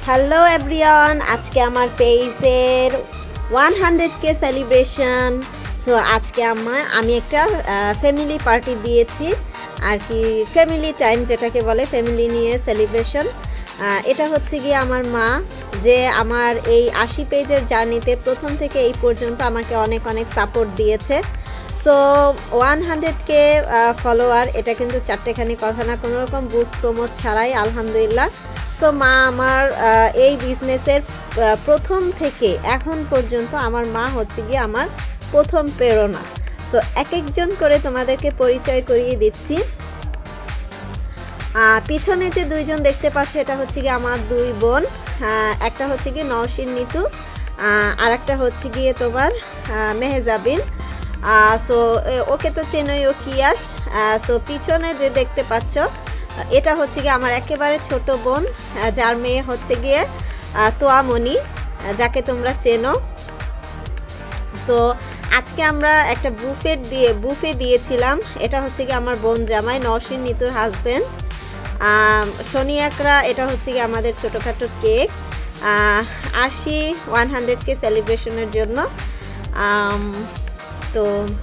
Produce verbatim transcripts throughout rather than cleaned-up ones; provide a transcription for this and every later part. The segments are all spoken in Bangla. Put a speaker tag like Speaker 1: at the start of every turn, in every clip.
Speaker 1: হ্যালো এভরিওয়ান, আজকে আমার পেজের one hundred K celebration. So আজকে আমার আমি একটা ফ্যামিলি পার্টি দিয়েছি আর কি, ফ্যামিলি টাইম যেটাকে বলে, ফ্যামিলি নিয়ে সেলিব্রেশন। এটা হচ্ছে গিয়ে আমার মা, যে আমার এই আশি পেজের জার্নিতে প্রথম থেকে এই পর্যন্ত আমাকে অনেক অনেক সাপোর্ট দিয়েছে। So one hundred K follower, এটা কিন্তু চারটেখানি কথা না, কোনো রকম বুস্ট প্রমোট ছাড়াই, আলহামদুলিল্লাহ। সো মা আমার এই বিজনেসের প্রথম থেকে এখন পর্যন্ত আমার মা হচ্ছে গিয়ে আমার প্রথম প্রেরণা। সো এক একজন করে তোমাদেরকে পরিচয় করিয়ে দিচ্ছি। পিছনে যে দুইজন দেখতে পাচ্ছ, এটা হচ্ছে গিয়ে আমার দুই বোন। একটা হচ্ছে গিয়ে নওশিন নিতু, আর একটা হচ্ছে গিয়ে তোমার মেহজাবিন। সো ওকে তো চেনই, ও কিয়াস। সো পিছনে যে দেখতে পাচ্ছ, এটা হচ্ছে গিয়ে আমার একেবারে ছোট বোন, যার মেয়ে হচ্ছে গিয়ে তোয়ামণি, যাকে তোমরা চেনো। সো আজকে আমরা একটা বুফেট দিয়ে বুফে দিয়েছিলাম। এটা হচ্ছে গিয়ে আমার বোন জামাই নওশিন নিতুর হাজব্যান্ড সোনিয়াকরা। এটা হচ্ছে গিয়ে আমাদের ছোটোখাটো কেক, আশি ওয়ান হান্ড্রেড কে সেলিব্রেশনের জন্য। তো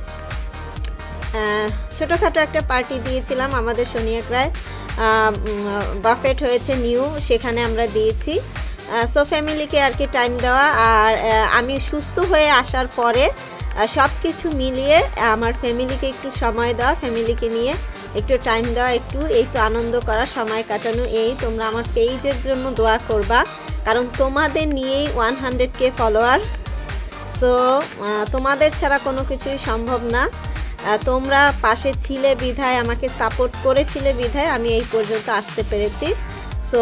Speaker 1: ছোটোখাটো একটা পার্টি দিয়েছিলাম আমাদের সোনিয়াকরায়, বাফেট হয়েছে নিউ, সেখানে আমরা দিয়েছি। সো ফ্যামিলিকে আর কি টাইম দেওয়া, আর আমি সুস্থ হয়ে আসার পরে সব কিছু মিলিয়ে আমার ফ্যামিলিকে একটু সময় দেওয়া, ফ্যামিলিকে নিয়ে একটু টাইম দেওয়া, একটু এই তো আনন্দ করা, সময় কাটানো। এই তোমরা আমার পেজের জন্য দোয়া করবা, কারণ তোমাদের নিয়েই one hundred K follower. So তোমাদের ছাড়া কোনো কিছুই সম্ভব না। তোমরা পাশে ছিলে বিধায়, আমাকে সাপোর্ট করেছিলে বিধায় আমি এই পর্যন্ত আসতে পেরেছি। সো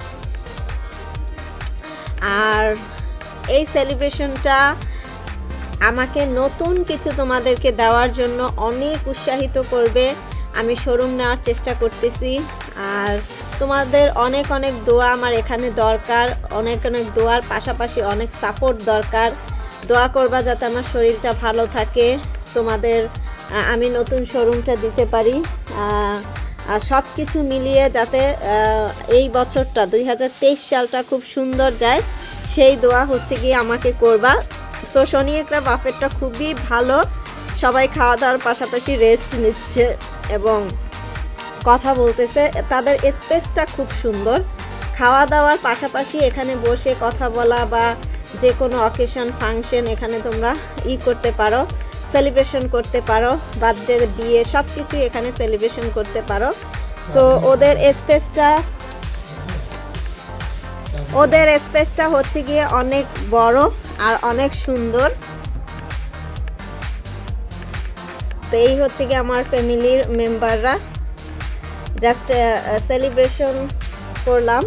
Speaker 1: আর এই সেলিব্রেশনটা আমাকে নতুন কিছু তোমাদেরকে দেওয়ার জন্য অনেক উৎসাহিত করবে। আমি শোরুম নেওয়ার চেষ্টা করতেছি, আর তোমাদের অনেক অনেক দোয়া আমার এখানে দরকার, অনেক অনেক দোয়ার পাশাপাশি অনেক সাপোর্ট দরকার। দোয়া করবা যাতে আমার শরীরটা ভালো থাকে, তোমাদের আমি নতুন শোরুমটা দিতে পারি, আর সব কিছু মিলিয়ে যাতে এই বছরটা দুই হাজার তেইশ সালটা খুব সুন্দর যায়, সেই দোয়া হচ্ছে গিয়ে আমাকে করবা। সো সোনিয়াকরা বাফেটটা খুবই ভালো, সবাই খাওয়া দাওয়ার পাশাপাশি রেস্ট নিচ্ছে এবং কথা বলতেছে। তাদের স্পেসটা খুব সুন্দর, খাওয়া দাওয়ার পাশাপাশি এখানে বসে কথা বলা বা যে কোনো অকেশন ফাংশন এখানে তোমরা ই করতে পারো, সেলিব্রেশন করতে পারো, বার্থডে বিয়ে সব কিছুই এখানে সেলিব্রেশন করতে পারো। তো ওদের স্পেসটা ওদের স্পেসটা হচ্ছে গিয়ে অনেক বড় আর অনেক সুন্দর। তো এই হচ্ছে গিয়ে আমার ফ্যামিলির মেম্বাররা, জাস্ট সেলিব্রেশন করলাম।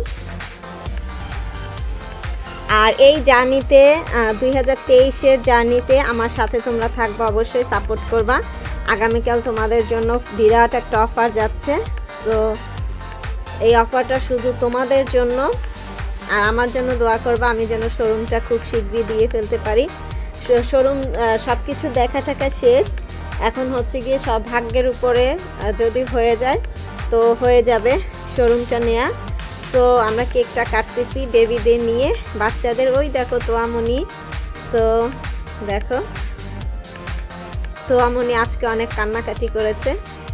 Speaker 1: আর এই জার্নিতে দুই হাজার তেইশের জার্নিতে আমার সাথে তোমরা থাকবা, অবশ্যই সাপোর্ট করবা। আগামীকাল তোমাদের জন্য বিরাট একটা অফার যাচ্ছে। তো এই অফারটা শুধু তোমাদের জন্য, আর আমার জন্য দোয়া করবা আমি যেন শোরুমটা খুব শীঘ্রই দিয়ে ফেলতে পারি। শোরুম সব কিছু দেখা টাকা শেষ, এখন হচ্ছে গিয়ে সব ভাগ্যের উপরে, যদি হয়ে যায় তো হয়ে যাবে শোরুমটা নেয়া। তো আমরা কেকটা কাটতেছি বেবিদের নিয়ে, বাচ্চাদের। ওই দেখো তোয়ামণি, তো দেখো তোয়ামণি আজকে অনেক কান্নাকাটি করেছে।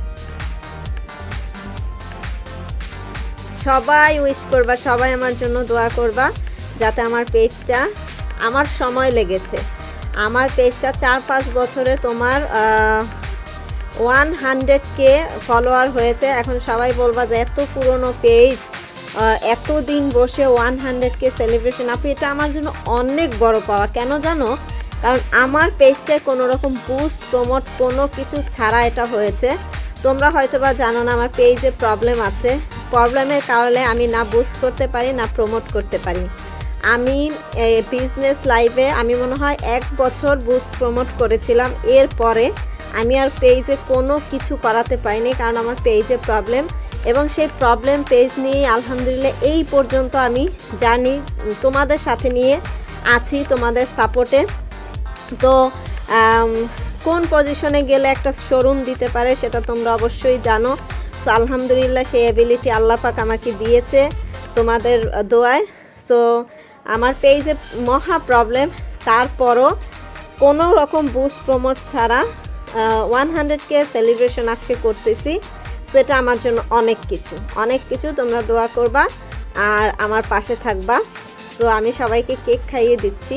Speaker 1: সবাই উইশ করবা, সবাই আমার জন্য দোয়া করবা যাতে আমার পেজটা, আমার সময় লেগেছে, আমার পেজটা চার পাঁচ বছরে তোমার ওয়ান হান্ড্রেড কে ফলোয়ার হয়েছে। এখন সবাই বলবা যে এত পুরনো পেজ, এতদিন বসে ওয়ান হান্ড্রেড কে সেলিব্রেশন, আপনি এটা আমার জন্য অনেক বড় পাওয়া। কেন জানো? কারণ আমার পেজটায় কোনো রকম বুস্ট প্রমোট কোনো কিছু ছাড়া এটা হয়েছে। তোমরা হয়তো বা জানো না আমার পেজে প্রবলেম আছে, প্রবলেমের কারণে আমি না বুস্ট করতে পারি না প্রমোট করতে পারি। আমি বিজনেস লাইভে আমি মনে হয় এক বছর বুস্ট প্রমোট করেছিলাম, এরপরে আমি আর পেজে কোনো কিছু করাতে পারিনি, কারণ আমার পেজে প্রবলেম। এবং সেই প্রবলেম পেজ নিয়ে আলহামদুলিল্লাহ এই পর্যন্ত আমি জানি, তোমাদের সাথে নিয়ে আছি, তোমাদের সাপোর্টে। তো কোন পজিশনে গেলে একটা শোরুম দিতে পারে সেটা তোমরা অবশ্যই জানো। সো আলহামদুলিল্লাহ সেই অ্যাবিলিটি আল্লাহ পাক আমাকে দিয়েছে তোমাদের দোয়ায়। সো আমার পেজে মহা প্রবলেম, তারপরও কোনো রকম বুস্ট প্রমোট ছাড়া ওয়ান হান্ড্রেড কে সেলিব্রেশন আজকে করতেছি। সেটা আমার জন্য অনেক কিছু অনেক কিছু তোমরা দোয়া করবা আর আমার পাশে থাকবা। সো আমি সবাইকে কেক খাইয়ে দিচ্ছি,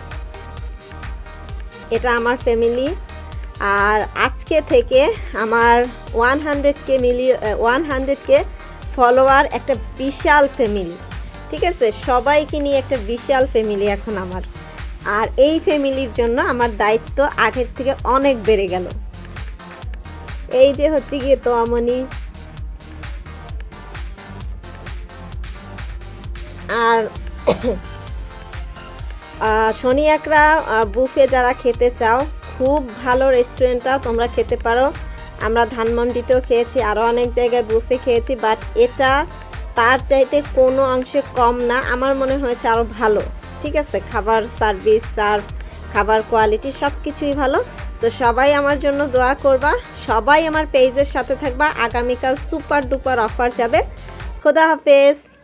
Speaker 1: এটা আমার ফ্যামিলি। আর আজকে থেকে আমার ওয়ান হান্ড্রেড কে মিলি ওয়ান হান্ড্রেড কে ফলোয়ার একটা বিশাল ফ্যামিলি, ঠিক আছে? সবাইকে নিয়ে একটা বিশাল ফ্যামিলি এখন আমার। আর এই ফ্যামিলির জন্য আমার দায়িত্ব আগের থেকে অনেক বেড়ে গেল। এই যে হচ্ছে গিয়ে তোয়ামনি, আর শনি একরা বুফে যারা খেতে চাও, খুব ভালো রেস্টুরেন্টটা, তোমরা খেতে পারো। আমরা ধানমন্ডিতেও খেয়েছি, আরও অনেক জায়গায় বুফে খেয়েছি, বাট এটা তার চাইতে কোনো অংশে কম না, আমার মনে হয়েছে আরও ভালো, ঠিক আছে? খাবার সার্ভিস, সার্ভ, খাবার কোয়ালিটি সব কিছুই ভালো। তো সবাই আমার জন্য দোয়া করবা, সবাই আমার পেজের সাথে থাকবা। আগামীকাল সুপার ডুপার অফার যাবে। খোদা হাফেজ।